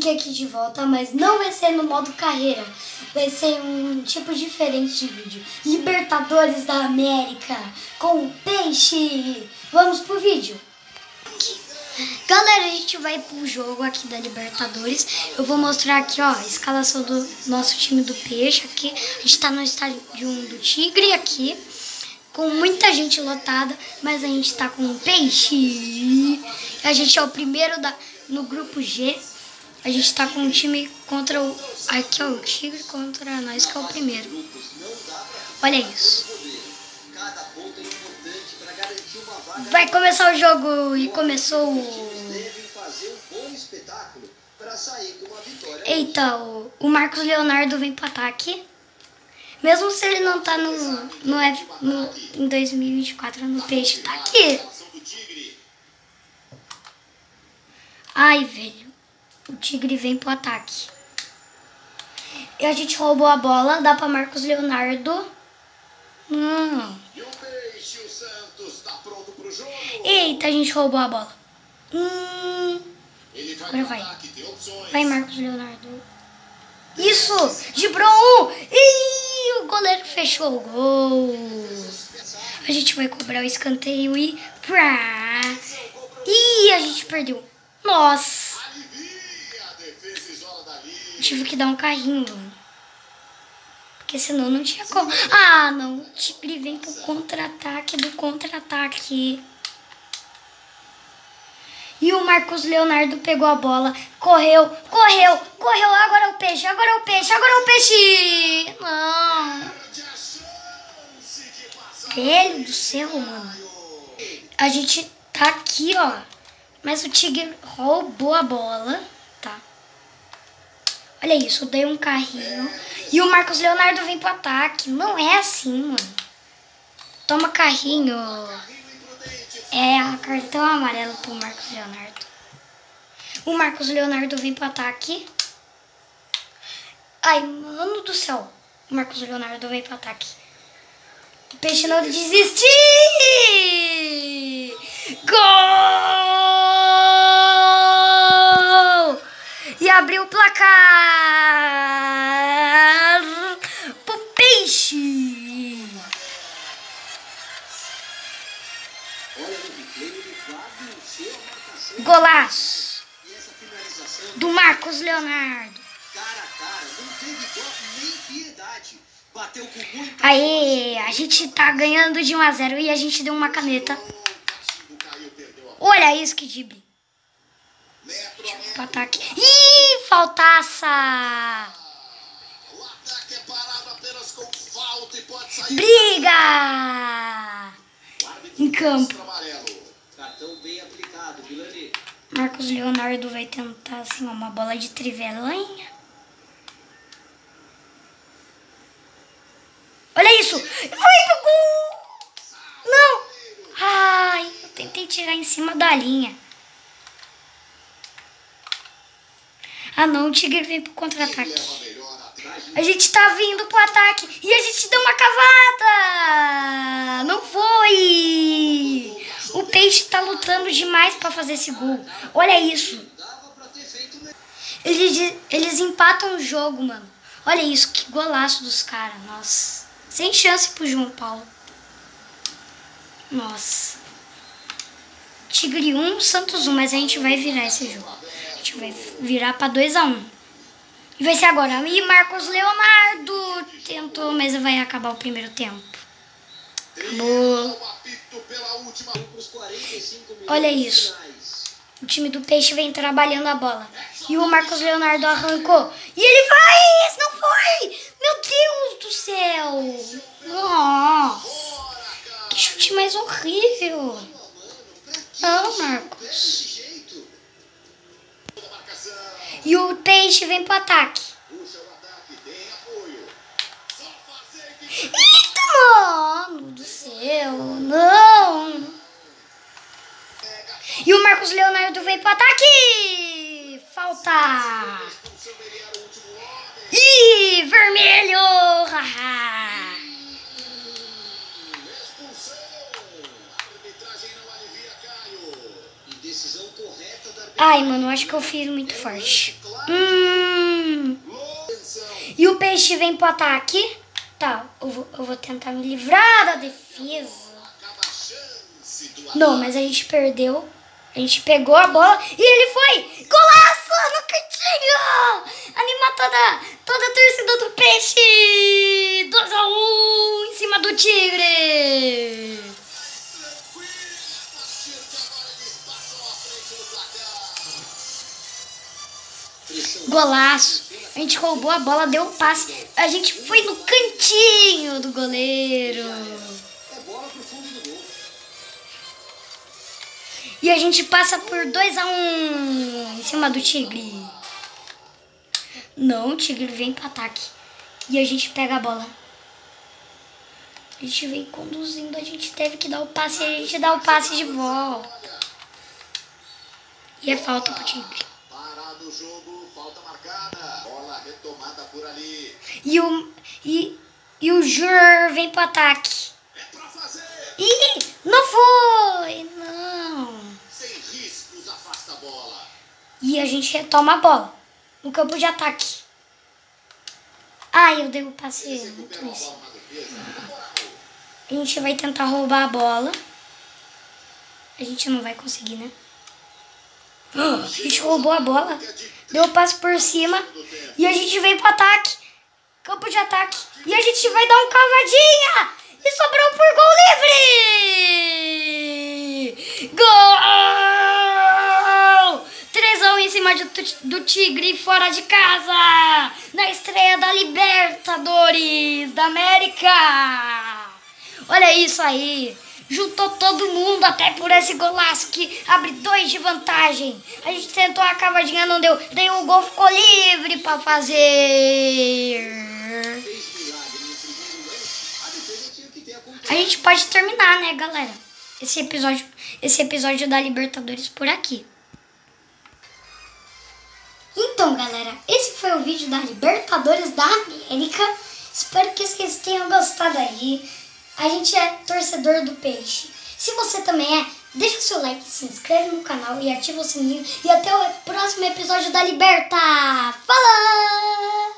Link aqui de volta, mas não vai ser no modo carreira. Vai ser um tipo diferente de vídeo. Libertadores da América com o Peixe. Vamos pro vídeo. Galera, a gente vai pro jogo aqui da Libertadores. Eu vou mostrar aqui, ó, a escalação do nosso time do Peixe aqui. A gente tá no estádio do Tigre aqui, com muita gente lotada, mas a gente tá com o Peixe. A gente é o primeiro no grupo G. A gente tá com um time contra o... Aqui, ó, o Tigre contra nós, que é o primeiro. Olha isso. Vai começar o jogo e começou o... Eita, o Marcos Leonardo vem pro ataque. Mesmo se ele não tá em 2024 no Peixe, tá aqui. Ai, velho. O Tigre vem pro ataque. E a gente roubou a bola, dá pra Marcos Leonardo. Eita, a gente roubou a bola. Agora vai. Vai, Marcos Leonardo. Isso! Gibrou um! Ih, o goleiro fechou o gol. A gente vai cobrar o escanteio e... Ih, a gente perdeu. Nossa! Tive que dar um carrinho, porque senão não tinha como. Ah, não. O Tigre vem pro contra-ataque do contra-ataque. E o Marcos Leonardo pegou a bola, correu. Agora é o Peixe, agora é o Peixe. Não. Velho do céu, mano. A gente tá aqui, ó. Mas o Tigre roubou a bola, tá? Olha isso, eu dei um carrinho. E o Marcos Leonardo vem pro ataque. Não é assim, mano. Toma carrinho. É, cartão amarelo pro Marcos Leonardo. O Marcos Leonardo vem pro ataque. Ai, mano do céu. O Marcos Leonardo vem pro ataque. O Peixe não desiste. Gol! E abriu o placar pro Peixe. Golaço do Marcos Leonardo. Aí, a gente tá ganhando de 1-0 e a gente deu uma caneta. Olha isso, que dibi. Ataque. Ih, faltaça. Briga em campo. Marcos Leonardo vai tentar assim, uma bola de trivelinha. Olha isso. Vai pro gol. Não. Ai, eu tentei tirar em cima da linha. Ah não, o Tigre vem pro contra-ataque. A gente tá vindo pro ataque e a gente deu uma cavada. Não foi. O Peixe tá lutando demais pra fazer esse gol. Olha isso. Eles empatam o jogo, mano. Olha isso, que golaço dos caras. Nossa. Sem chance pro João Paulo. Nossa. Tigre 1, Santos 1, mas a gente vai virar esse jogo. A gente vai virar pra 2-1. E vai ser agora. E Marcos Leonardo tentou, mas vai acabar o primeiro tempo. Acabou. Olha isso. O time do Peixe vem trabalhando a bola. E o Marcos Leonardo arrancou. E ele vai! Esse não foi! Meu Deus do céu! Nossa! Que chute mais horrível! Não, Marcos. E o Peixe vem pro ataque. Eita, mano do céu! Não! E o Marcos Leonardo vem pro ataque! Falta! Ih, vermelho! Ai, mano, acho que eu fiz muito forte. E o peixe vem pro ataque. Tá, eu vou tentar me livrar da defesa. Não, mas a gente perdeu. A gente pegou a bola e ele foi! Golaço no cantinho! Animar toda a torcida do peixe! 2-1 em cima do Tigre! Golaço! A gente roubou a bola, deu o passe. A gente foi no cantinho do goleiro. E a gente passa por 2-1 em cima do Tigre. Não, o Tigre vem para ataque. E a gente pega a bola. A gente vem conduzindo, a gente teve que dar o passe e a gente dá o passe de volta. E é falta pro Tigre. Parado o jogo, falta marcada. Bola retomada por ali. E o Jur vem pro ataque. É pra fazer. Ih, não foi! Não. Sem riscos, afasta a bola. E a gente retoma a bola no campo de ataque. Ai, eu dei o passe muito isso. A gente vai tentar roubar a bola. A gente não vai conseguir, né? A gente roubou a bola. Deu o passe por cima. E a gente vem pro ataque. Campo de ataque. E a gente vai dar um cavadinha. E sobrou por gol livre. Gol! 3-1 em cima do Tigre fora de casa. Na estreia da Libertadores da América. Olha isso aí. Juntou todo mundo até por esse golaço que abre 2 de vantagem. A gente tentou a cavadinha, não deu. Daí o gol ficou livre para fazer. A gente pode terminar, né, galera? Esse episódio da Libertadores por aqui. Então, galera, esse foi o vídeo da Libertadores da América. Espero que vocês tenham gostado aí. A gente é torcedor do peixe. Se você também é, deixa o seu like, se inscreve no canal e ativa o sininho. E até o próximo episódio da Liberta. Fala!